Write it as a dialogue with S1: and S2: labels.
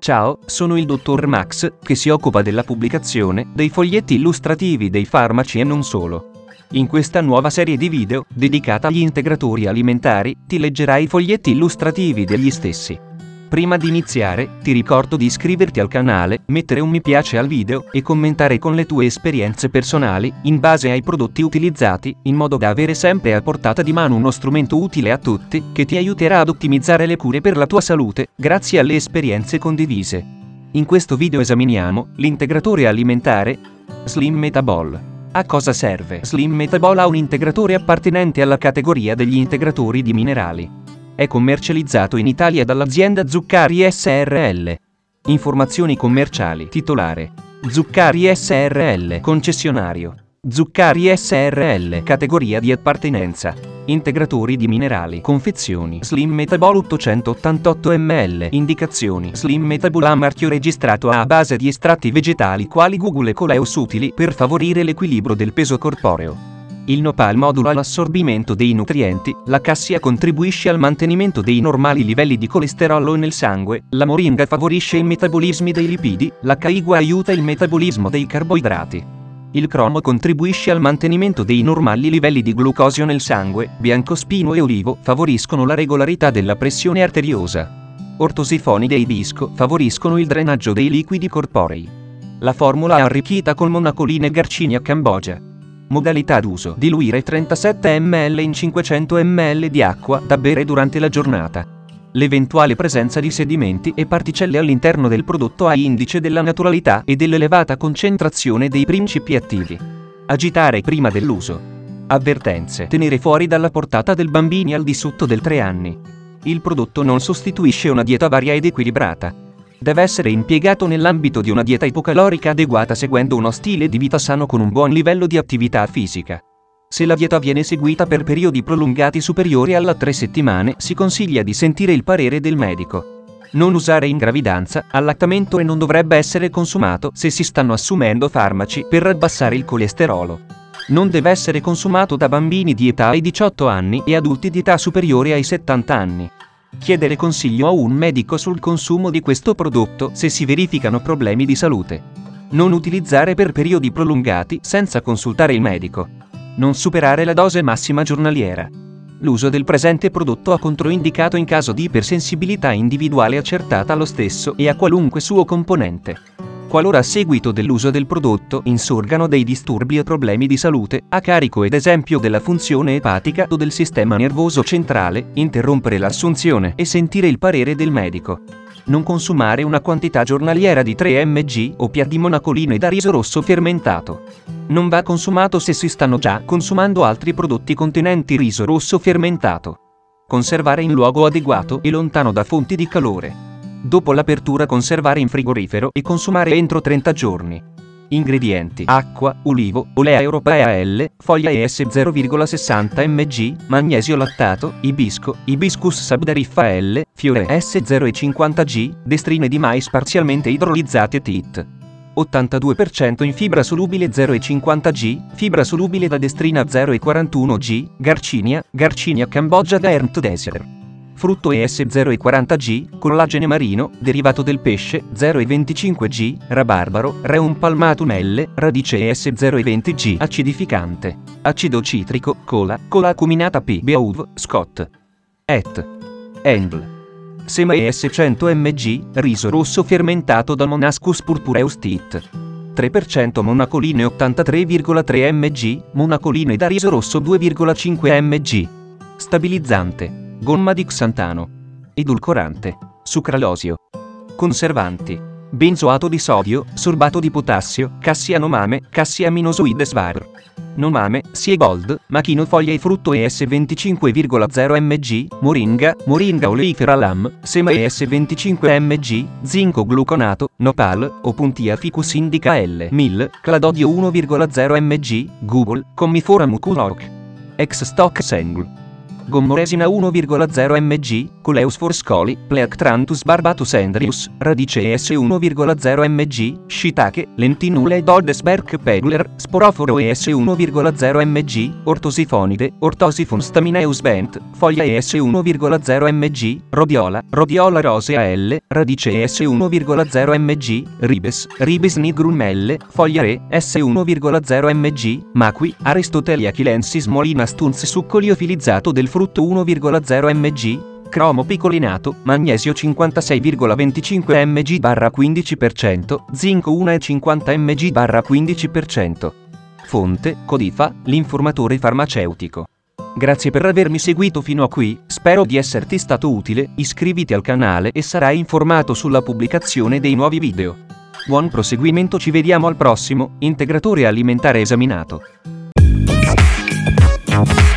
S1: Ciao, sono il dottor Max, che si occupa della pubblicazione dei foglietti illustrativi dei farmaci e non solo. In questa nuova serie di video, dedicata agli integratori alimentari, ti leggerai i foglietti illustrativi degli stessi. Prima di iniziare, ti ricordo di iscriverti al canale, mettere un mi piace al video e commentare con le tue esperienze personali, in base ai prodotti utilizzati, in modo da avere sempre a portata di mano uno strumento utile a tutti, che ti aiuterà ad ottimizzare le cure per la tua salute, grazie alle esperienze condivise. In questo video esaminiamo l'integratore alimentare Slim Metabol. A cosa serve? Slim Metabol è un integratore appartenente alla categoria degli integratori di minerali. È commercializzato in Italia dall'azienda Zuccari Srl. Informazioni commerciali. Titolare: Zuccari Srl. Concessionario: Zuccari Srl. Categoria di appartenenza: integratori di minerali. Confezioni: Slim Metabol 888 ml. Indicazioni: Slim Metabol ha marchio registrato a base di estratti vegetali quali Google e Coleus utili per favorire l'equilibrio del peso corporeo. Il nopal modula l'assorbimento dei nutrienti, la cassia contribuisce al mantenimento dei normali livelli di colesterolo nel sangue, la moringa favorisce il metabolismo dei lipidi, la caigua aiuta il metabolismo dei carboidrati. Il cromo contribuisce al mantenimento dei normali livelli di glucosio nel sangue, biancospino e olivo favoriscono la regolarità della pressione arteriosa. Ortosifonide e ibisco favoriscono il drenaggio dei liquidi corporei. La formula è arricchita con monacoline e Garcinia cambogia. Modalità d'uso: diluire 37 ml in 500 ml di acqua da bere durante la giornata. L'eventuale presenza di sedimenti e particelle all'interno del prodotto ha indice della naturalità e dell'elevata concentrazione dei principi attivi. Agitare prima dell'uso. Avvertenze: tenere fuori dalla portata del bambini al di sotto del 3 anni. Il prodotto non sostituisce una dieta varia ed equilibrata. Deve essere impiegato nell'ambito di una dieta ipocalorica adeguata seguendo uno stile di vita sano con un buon livello di attività fisica. Se la dieta viene seguita per periodi prolungati superiori alla 3 settimane, si consiglia di sentire il parere del medico. Non usare in gravidanza, allattamento e non dovrebbe essere consumato se si stanno assumendo farmaci per abbassare il colesterolo. Non deve essere consumato da bambini di età ai 18 anni e adulti di età superiore ai 70 anni. Chiedere consiglio a un medico sul consumo di questo prodotto se si verificano problemi di salute. Non utilizzare per periodi prolungati senza consultare il medico. Non superare la dose massima giornaliera. L'uso del presente prodotto è controindicato in caso di ipersensibilità individuale accertata allo stesso e a qualunque suo componente. Qualora a seguito dell'uso del prodotto insorgano dei disturbi o problemi di salute, a carico ad esempio della funzione epatica o del sistema nervoso centrale, interrompere l'assunzione e sentire il parere del medico. Non consumare una quantità giornaliera di 3 mg o di monacoline da riso rosso fermentato. Non va consumato se si stanno già consumando altri prodotti contenenti riso rosso fermentato. Conservare in luogo adeguato e lontano da fonti di calore. Dopo l'apertura conservare in frigorifero e consumare entro 30 giorni. Ingredienti: acqua, ulivo, olea europea L, foglia ES 0,60 mg, magnesio lattato, ibisco, Hibiscus sabdariffa L, fiore S 0,50 g, destrine di mais parzialmente idrolizzate TIT. 82% in fibra solubile 0,50 g, fibra solubile da destrina 0,41 g, Garcinia cambogia da Ernst Desert. Frutto ES 0,40 g, collagene marino, derivato del pesce, 0,25 g, rabarbaro, Rheum palmatum L, radice ES 0,20 g, acidificante. Acido citrico, cola acuminata P. Beauv, Scott. Et. Endl. Sema ES 100 mg, riso rosso fermentato da Monascus purpureus TIT. 3% monacoline 83,3 mg, monacoline da riso rosso 2,5 mg. Stabilizzante: gomma di xantano. Edulcorante: sucralosio. Conservanti: benzoato di sodio, sorbato di potassio, cassia nomame, cassia aminosoide svar. Nomame, Siebold, machino foglia e frutto ES 25,0 mg, moringa oleifera lam, sema ES 25 mg, zinco gluconato, nopal, opuntia ficus indica L, mil, cladodio 1,0 mg, Google, commifora muculoc. Ex stock sengl. gommoresina 1,0 mg, Coleus forscoli, Pleactranthus barbatus endrius, radice ES 1,0 mg, shiitake, lentinule Dodesberg Pegler, sporoforo ES 1,0 mg, ortosifonide, Ortosiphon stamineus bent, foglia ES 1,0 mg, Rhodiola rosea L, radice ES 1,0 mg, Ribes nigrum L, foglia E, S 1,0 mg, Maqui, Aristotelia chilensis molina stunz succo liofilizzato del frutto 1,0 mg, cromo picolinato, magnesio 56,25 mg/15%, zinco 1,50 mg/15%. Fonte, Codifa, l'informatore farmaceutico. Grazie per avermi seguito fino a qui, spero di esserti stato utile, iscriviti al canale e sarai informato sulla pubblicazione dei nuovi video. Buon proseguimento, ci vediamo al prossimo Integratore alimentare esaminato.